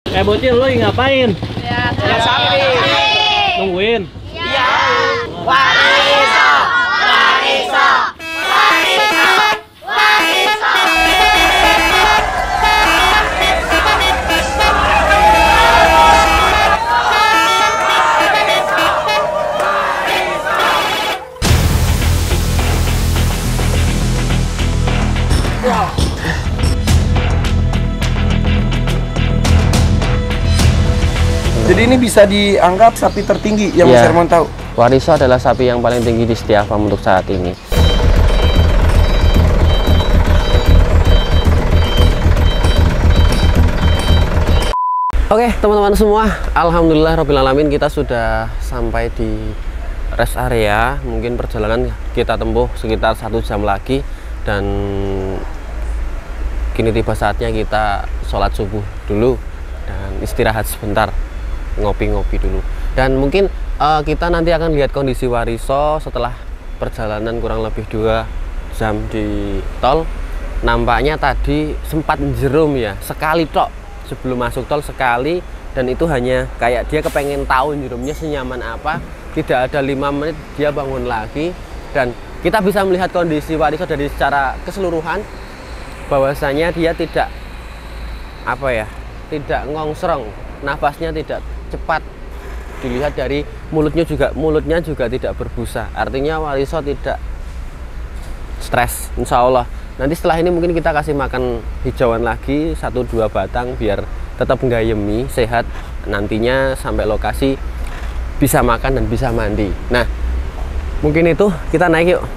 Bocil lo ngapain? Ya, sapi. Nungguin. Iya. Wariso, wariso, wariso, wariso. Jadi ini bisa dianggap sapi tertinggi yang Mas Hermon tahu? Wariso adalah sapi yang paling tinggi di Setia Farm untuk saat ini. Oke teman-teman semua, alhamdulillah rabbil alamin kita sudah sampai di rest area. Mungkin perjalanan kita tempuh sekitar 1 jam lagi dan kini tiba saatnya kita sholat subuh dulu dan istirahat sebentar, ngopi-ngopi dulu. Dan mungkin kita nanti akan lihat kondisi Wariso setelah perjalanan kurang lebih 2 jam di tol. Nampaknya tadi sempat jerum ya, sekali tok sebelum masuk tol sekali, dan itu hanya kayak dia kepengen tahu jerumnya senyaman apa. Tidak ada 5 menit dia bangun lagi, dan kita bisa melihat kondisi Wariso dari secara keseluruhan bahwasanya dia tidak tidak ngongsrong, nafasnya tidak cepat. Dilihat dari mulutnya juga tidak berbusa, artinya Wariso tidak stres, insya Allah. Nanti setelah ini mungkin kita kasih makan hijauan lagi 1-2 batang biar tetap menggayemi, sehat. Nantinya sampai lokasi bisa makan dan bisa mandi. Nah mungkin itu, kita naik yuk.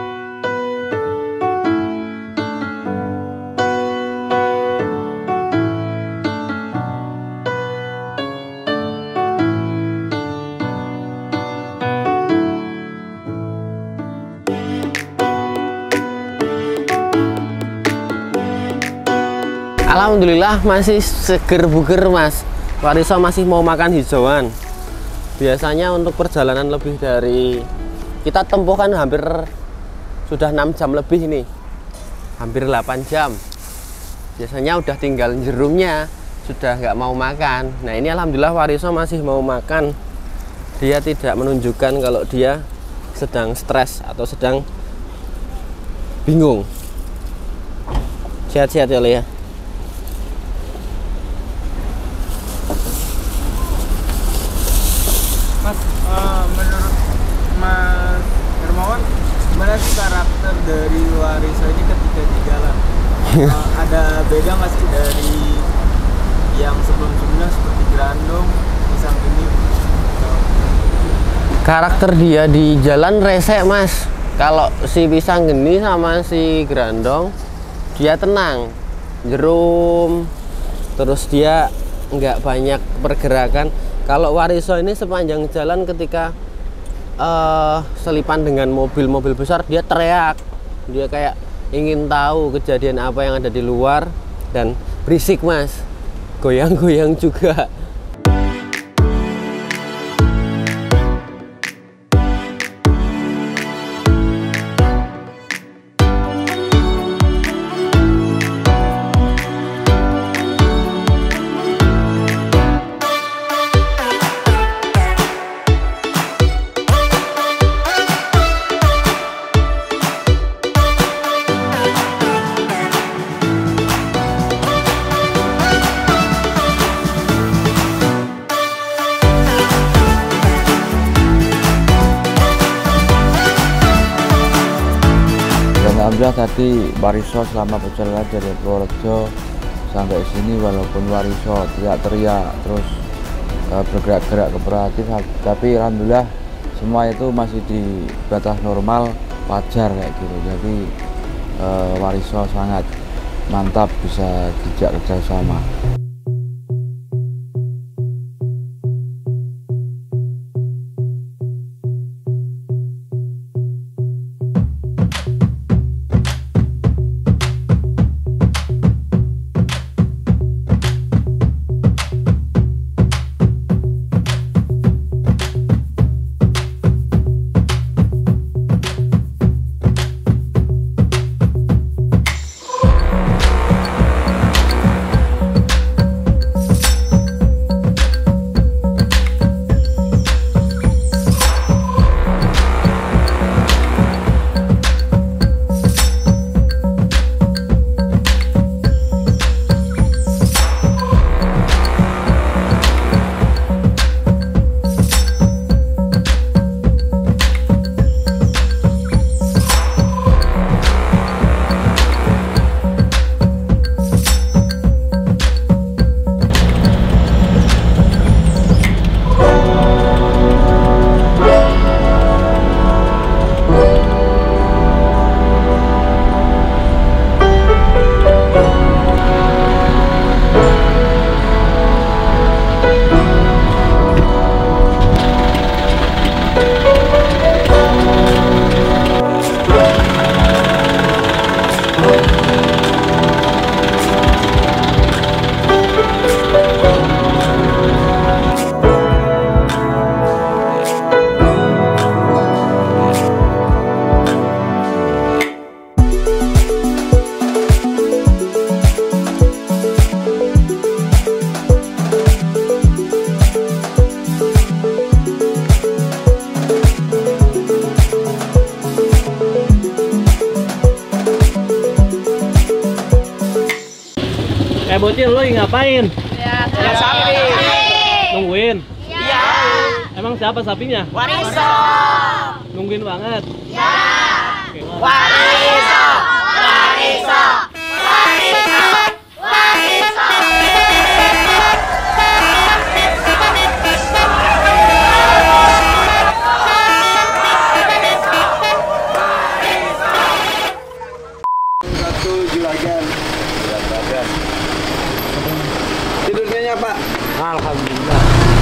Alhamdulillah masih seger buger Mas. Wariso masih mau makan hijauan. Biasanya untuk perjalanan lebih dari kita tempuh kan hampir sudah 6 jam lebih nih, hampir 8 jam. Biasanya udah tinggal jerumnya, sudah nggak mau makan. Nah ini alhamdulillah Wariso masih mau makan. Dia tidak menunjukkan kalau dia sedang stres atau sedang bingung. Sehat-sehat ya Le ya. Menurut Mas Hermawan, gimana sih karakter dari Wariso ini ketika di jalan? Ada beda nggak sih dari yang sebelum-sebelumnya seperti Grandong, Pisang ini? Karakter dia di jalan rese Mas. Kalau si Pisang Geni sama si Grandong dia tenang, jerum, terus dia nggak banyak pergerakan. Kalau Wariso ini sepanjang jalan ketika selipan dengan mobil-mobil besar dia teriak, dia kayak ingin tahu kejadian apa yang ada di luar, dan berisik Mas, goyang-goyang juga. Alhamdulillah tadi Wariso selama perjalanan dari Purworejo sampai sini, walaupun Wariso teriak-teriak terus bergerak-gerak kooperatif, tapi alhamdulillah semua itu masih di batas normal, wajar kayak gitu. Jadi Wariso sangat mantap bisa dijak kerjasama. bocil lo ngapain? Lihat sapi. Nungguin. Iya. Emang siapa sapinya? Wariso. Nungguin banget. Ya. Oke, Mas. Wariso. Wariso. Wariso. Wariso. Satu juragan. Tidurnya Pak? Alhamdulillah.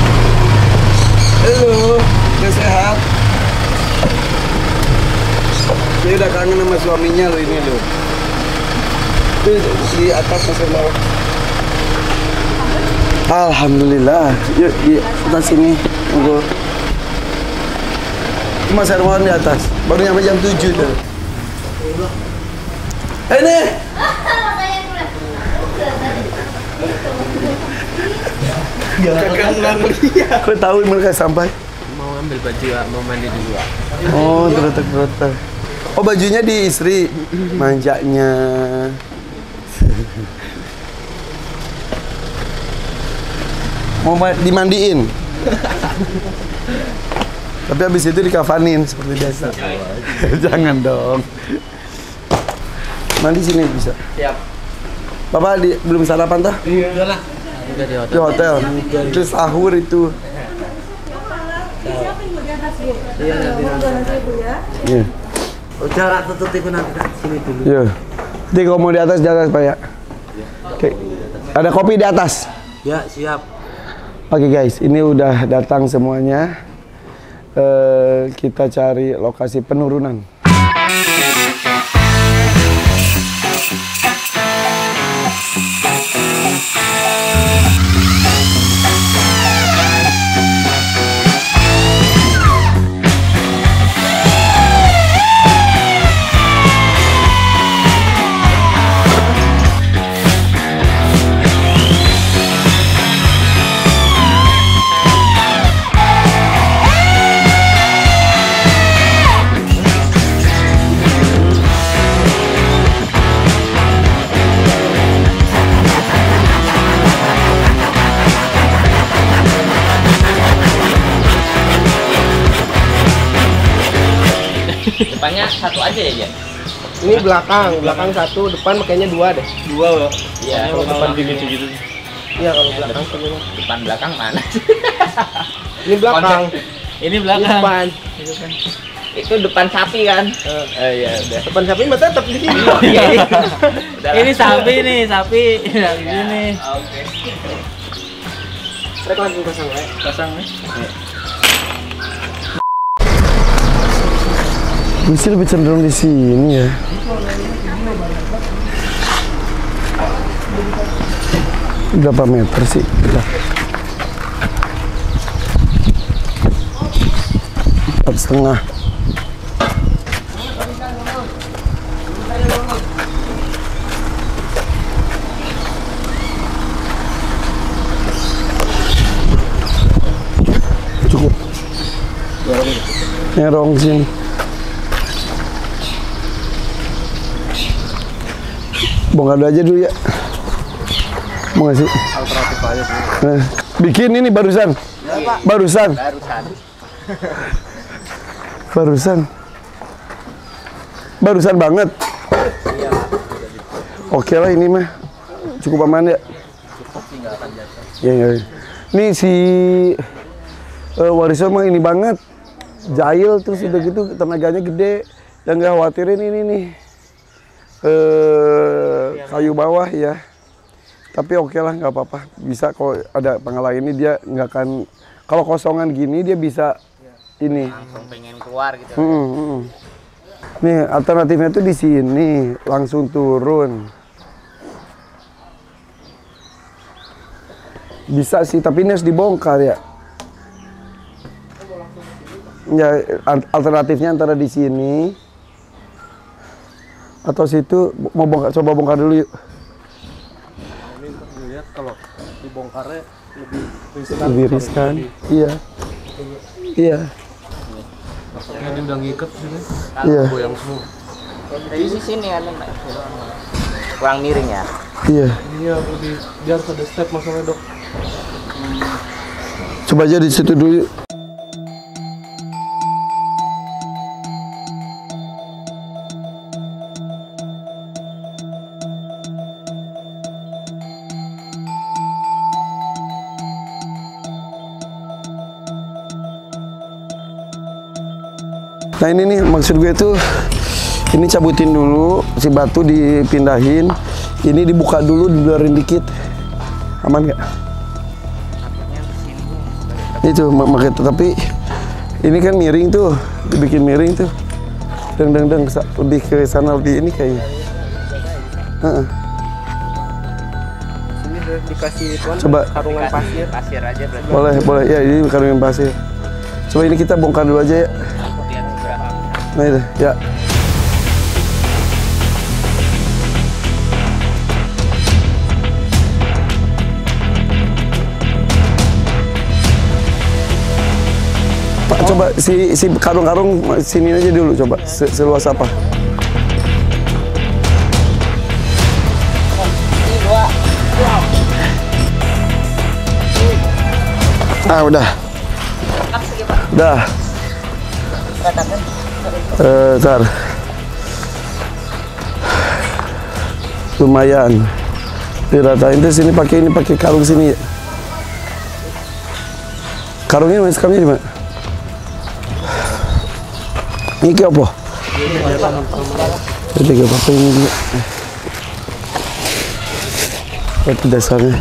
Halo, udah sehat? Saya udah kangen sama suaminya loh ini loh. Itu di atas masih bawah. Alhamdulillah. Yuk di atas sini. Tunggu. Mas Hermawan di atas. Baru nyampe jam 7 tuh. Ini. Kau tahu mereka sampai? Mau ambil baju, mau mandi dulu. Oh, terletak. Oh, bajunya di istri. Manjanya. Mau dimandiin. Tapi habis itu dikafanin seperti biasa. Jangan dong. Mandi sini bisa. Siap. Bapak belum sarapan toh? Iya, udah lah. Udah di Di hotel. Terus sahur itu. Iya, nanti. Iya. Jarak tutup itu nanti sini dulu. Iya. Nanti kalau mau di atas Pak ya. Oke. Ada kopi di atas. Ya, siap. Oke guys, ini udah datang semuanya. Kita cari lokasi penurunan. Depannya satu aja ya, Jan? Ini belakang satu, depan makanya dua deh. Dua loh. Iya. Kalau depan gitu. Iya kalau belakang semua. Depan belakang mana? Ini belakang. Ini Ini belakang. depan. Itu depan sapi kan? Iya udah. Depan sapi mah tetap di sini. Ini sapi nih, sapi. Yang ini. Oke. Saya langsung pasang ya. Pasang nih. Mesti lebih cenderung di sini ya. Berapa meter sih? Udah. 4,5. Cukup. Nerong sini. Bongkar dulu aja dulu ya. Mau nggak sih? Alternatif aja sih. Bikin ini barusan. Barusan. Barusan banget. Oke lah ini mah. Cukup aman ya. Iya. Ini si Wariso mah ini banget. Jahil terus udah gitu tenaganya gede. Yang nggak khawatirin ini nih. Kayu bawah ya, tapi oke lah nggak apa-apa, bisa kalau ada pengalaman ini dia nggak akan, kalau kosongan gini dia bisa ini Langsung pengen keluar gitu. Nih alternatifnya tuh di sini langsung turun bisa sih, tapi ini harus dibongkar ya. Ya alternatifnya antara di sini atau situ, mau bongkar, coba bongkar dulu yuk. Ini untuk dilihat kalau dibongkarnya Lebih riskan. Iya. Iya. Ini udah ngiket sini. Iya. Goyang semua. Dari sini ada Mbak. kurang miring ya. Iya. Iya, lebih biar ada step masalahnya, Dok. Coba aja di situ dulu. Nah ini nih maksud gue tuh, ini cabutin dulu, si batu dipindahin, ini dibuka dulu, dibenerin dikit, aman nggak? Itu makanya, tapi ini kan miring tuh, dibikin miring tuh, deng lebih ke sana lebih ini kayaknya. Ini dikasih Coba karungan pasir. Pasir aja berarti. boleh ya, ini karungan pasir. Coba ini kita bongkar dulu aja ya. Lihat berapa. Nah itu ya. Pak, coba si karung-karung sini aja dulu, coba seluas apa? Ah udah. Udah. Ntar. Lumayan. Diratain terus ini pakai karung sini ya. Karungnya mas kami di mana? Ini ke apa? Ini ke apa ini juga? Itu dasarnya.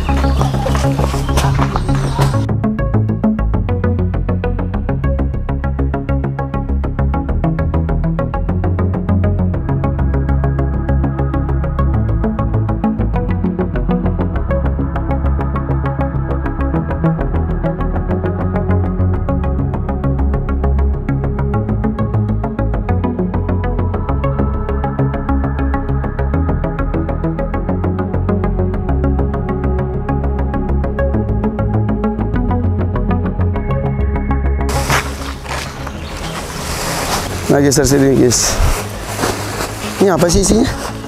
Nah geser sini guys. Ini apa sih isinya?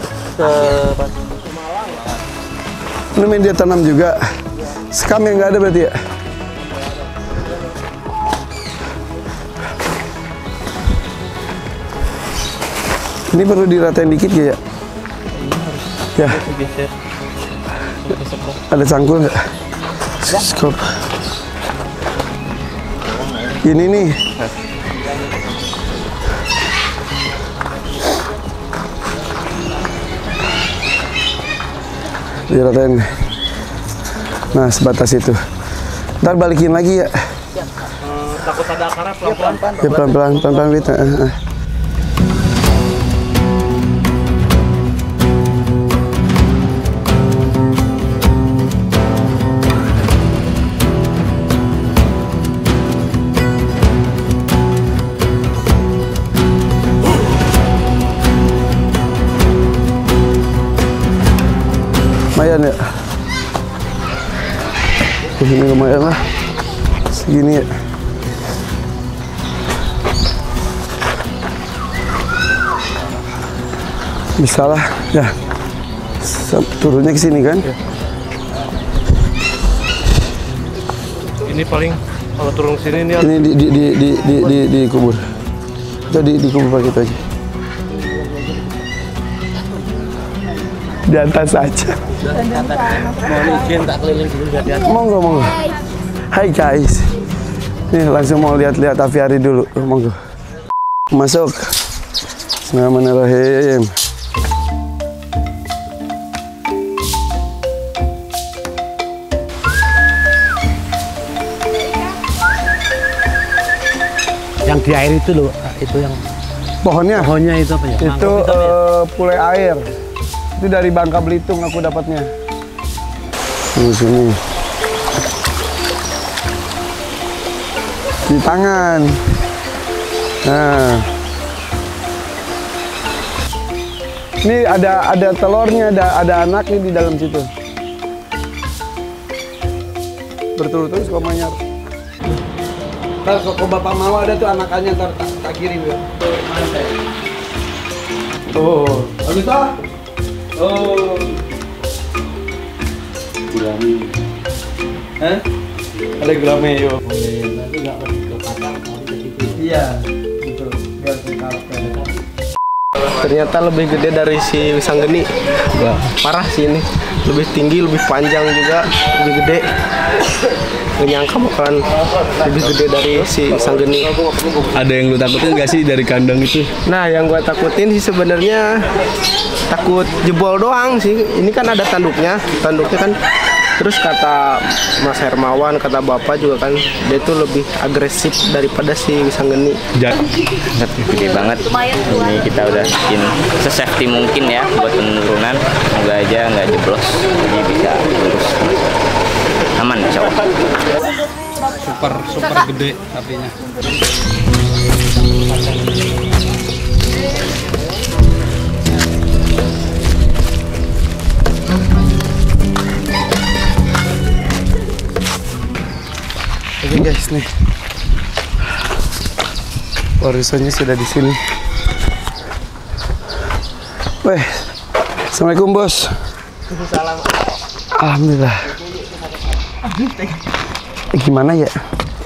Ini main dia tanam juga. Sekam yang nggak ada berarti ya? Ini perlu diratain dikit ya? Ya. Ada cangkul nggak? Skop. Ini nih. Diratain. Nah sebatas itu. Ntar balikin lagi ya. Takut ada akarnya pelan-pelan. Ya pelan-pelan gitu. Lumayan ya. Ini lumayan lah. Segini ya. Bisa lah ya. Turunnya ke sini kan. Ini paling kalau turun sini ini Ini dikubur. Jadi dikubur pakai itu aja. Di atas aja. mohon izin tak keliling dulu dari atas. Monggo. Hai guys. Nih langsung mau lihat-lihat aviari dulu. Monggo. Masuk. Bismillahirrahmanirrahim. Yang di air itu loh, itu yang Pohonnya itu apa ya? itu pulai air. Itu dari Bangka Belitung aku dapatnya. Sini. Di tangan. Nah. Ini ada telurnya, ada anaknya di dalam situ. Berturut-turut suka manyar. Ntar kalau bapak mau ada tuh anakannya, ntar tak kirim ya. Tuh, habis ah. Oh. Gulami. Hah? Ada gulami yuk. Nanti nggak pergi ke pasar, nanti ke situ. Iya, betul. Biar karakter. Ternyata lebih gede dari si Wisanggeni. Wah, parah sih ini. Lebih tinggi, lebih panjang juga, lebih gede. Gak nyangka bakalan lebih gede dari si Wisanggeni. Ada yang lu takutin gak sih dari kandang itu? Nah, yang gua takutin sih sebenarnya takut jebol doang sih. Ini kan ada tanduknya kan. Terus kata Mas Hermawan, kata Bapak juga kan, dia itu lebih agresif daripada si Wisanggeni. Gede banget. Ini kita udah bikin se-safety mungkin ya buat penurunan. Semoga aja nggak jeblos. Jadi bisa lurus. Aman insya Allah. Super gede sapinya. Oke guys nih, warisannya sudah di sini. Weh, assalamualaikum bos. Alhamdulillah. Gimana ya?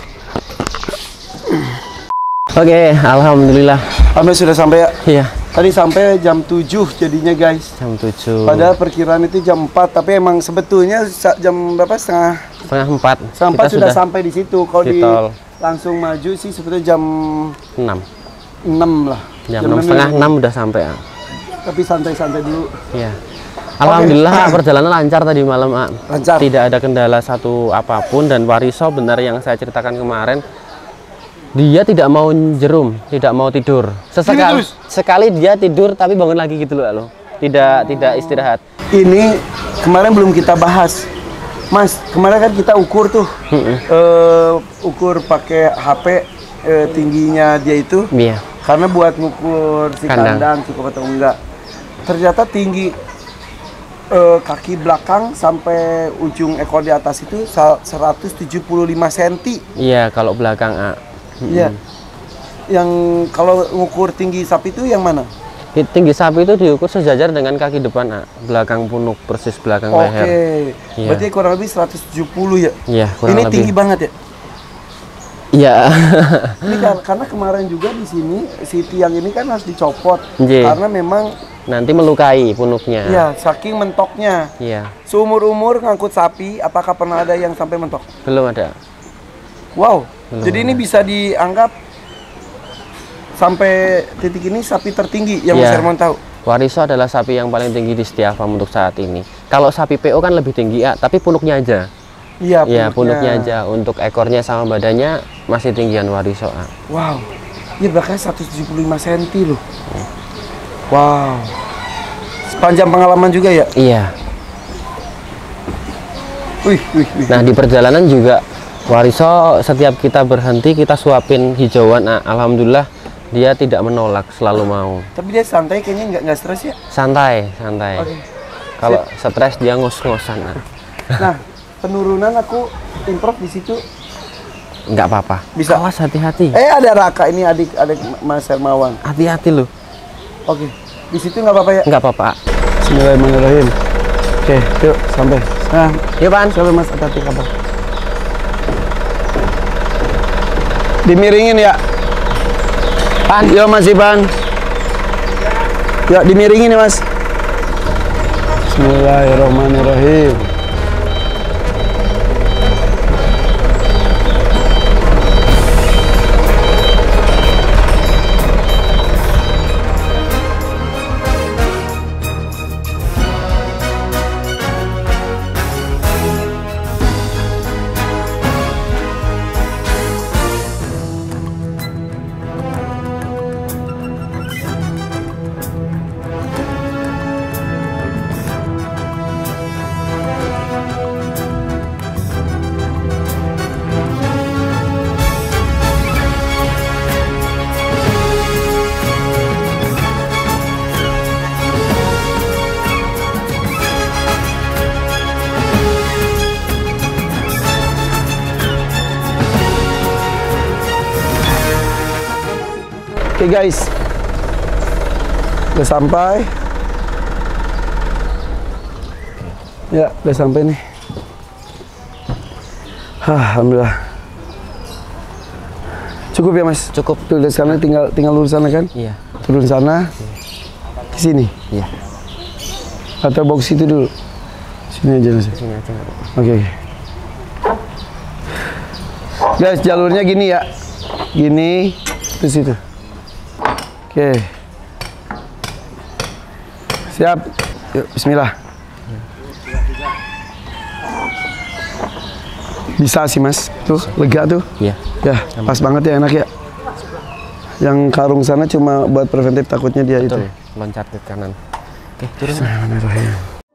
Oke, alhamdulillah. Alhamdulillah sudah sampai ya? Iya. Tadi sampai jam 7 jadinya guys. Jam 7. Padahal perkiraan itu jam 4, tapi emang sebetulnya jam berapa? Setengah 4. Sampai sudah sampai di situ. Kalau di di tol. langsung maju sih sebetulnya jam 6 lah. Jam 6, setengah 6 udah sampai ya. Tapi santai-santai dulu. Iya. Alhamdulillah perjalanan lancar tadi malam, A. Lancar. Tidak ada kendala satu apapun, dan Wariso benar yang saya ceritakan kemarin. Dia tidak mau jerum, tidak mau tidur. Sekali dia tidur tapi bangun lagi gitu loh. Tidak istirahat. Ini kemarin belum kita bahas. Mas, kemarin kan kita ukur tuh. Ukur pakai HP tingginya dia itu. Iya. Karena buat ngukur si kandang cukup atau enggak. Ternyata tinggi kaki belakang sampai ujung ekor di atas itu 175 cm. Iya, kalau belakang, A. Iya. Yang kalau ngukur tinggi sapi itu yang mana? Tinggi sapi itu diukur sejajar dengan kaki depan, A. Belakang punuk, persis belakang leher. Oke. Iya. Berarti kurang lebih 170 ya? Iya, kurang ini lebih. tinggi banget ya? Iya. Ini karena kemarin juga di sini si tiang ini kan harus dicopot. Iya. Karena memang Nanti melukai punuknya. ya saking mentoknya. Iya. Seumur-umur ngangkut sapi, apakah pernah ada yang sampai mentok? Belum ada. Wow. Belum Jadi ini bisa dianggap sampai titik ini sapi tertinggi yang Mas Hermawan tahu. Wariso adalah sapi yang paling tinggi di Setia Farm untuk saat ini. Kalau sapi PO kan lebih tinggi, ya, tapi punuknya aja. Iya, Iya, punuknya aja. Untuk ekornya sama badannya masih tinggian Wariso, A. Wow. Ini bahkan 175 cm loh. Wow. Sepanjang pengalaman juga ya? Iya. Wih. Nah, di perjalanan juga Wariso setiap kita berhenti kita suapin hijauan, A. Alhamdulillah dia tidak menolak, selalu mau. Tapi dia santai kayaknya nggak stres ya? Santai. Oke. Kalau stres dia ngos-ngosan, A. Nah, penurunan aku improve di situ. Nggak apa-apa. Bisa. Awas, hati-hati. Ada Raka ini adik Mas Hermawan. Hati-hati loh. Oke. Di situ nggak apa-apa ya? Nggak apa-apa. Bismillahirrahmanirrahim. Oke, yuk sampai. Nah, Yuk, Pan. sampai Mas, hati-hati kabar. Dimiringin ya. Pan. Yo Mas Iban. Yuk dimiringin ya Mas. Bismillahirrahmanirrahim. Oke guys, udah sampai. Ya, udah sampai nih. Alhamdulillah. Cukup ya Mas? Cukup. Tuh dari sana tinggal lurus sana kan? Iya. Turun sana. Ke sini. Iya. Atau box itu dulu. Sini aja Mas. Sini aja. Oke. Guys, jalurnya gini ya. Gini terus itu. Oke. Siap. Yuk, bismillah. Bisa sih Mas. Tuh, lega tuh. Iya. Ya, pas banget ya, enak ya. Yang karung sana cuma buat preventif, takutnya dia Betul. itu. Loncat ke kanan. Oke, turun. Bismillahirrahmanirrahim.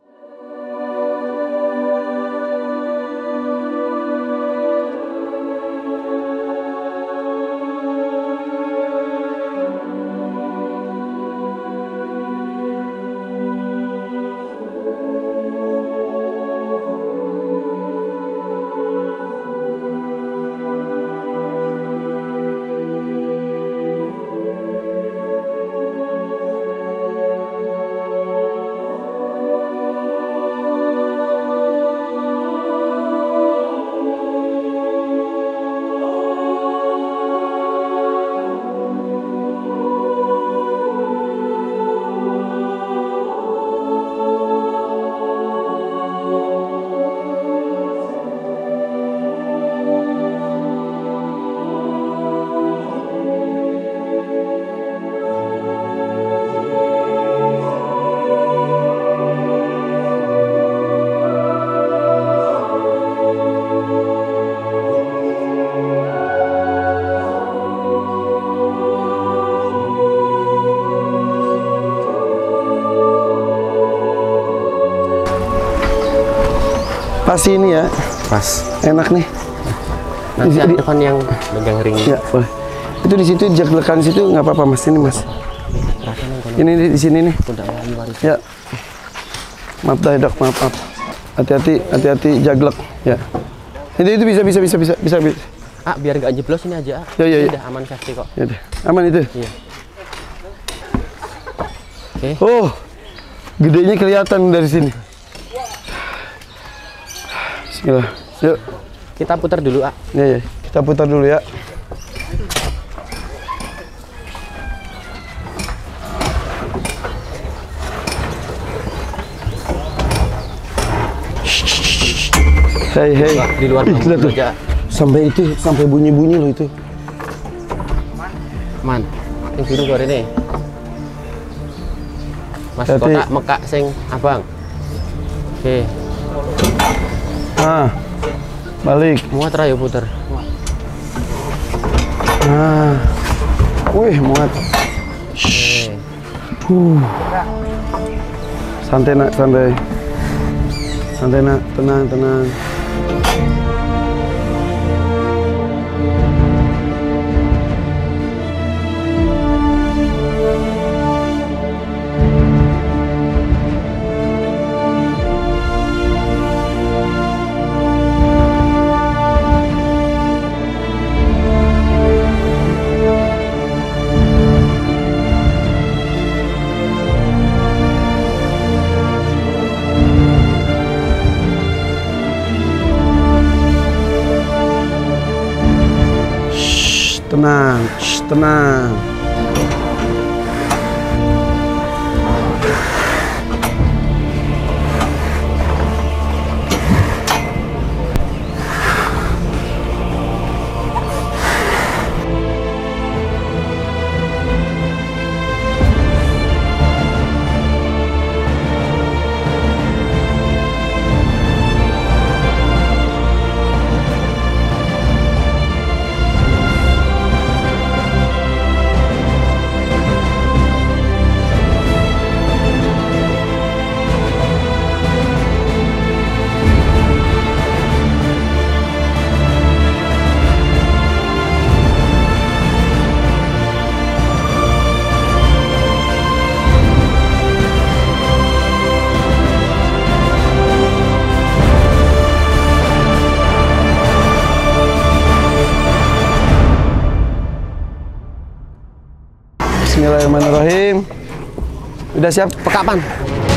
Pas ini ya, Pas. enak nih. Nanti ada depan yang megang ring. Ya, boleh. Itu di situ jaglekan situ nggak apa-apa Mas, ini Mas. Ini di sini nih. Udah wali waris. Ya. Maaf dah dok, maaf. Hati-hati jaglek. Ya. Itu bisa. Ah, biar nggak jeblos ini aja. Ya. Udah aman safety kok. Ya deh. Aman itu. Iya. Oke. Oh, gedenya kelihatan dari sini. Bismillah. Yuk. Kita putar dulu, Ah. Ya. Kita putar dulu ya. Hei. Di luar Ih, bambu lihat tuh. aja. Sampai bunyi-bunyi loh itu. Man, yang biru gore ini. Mas Hati. kotak mekak sing abang. Oke, Ah. Balik. muat ra yo puter. Ah. Wih, muat. Oke. Santai nak, santai. Santai nak, tenang. Tenang. Bismillahirrahmanirrahim. Udah siap? Pekapan.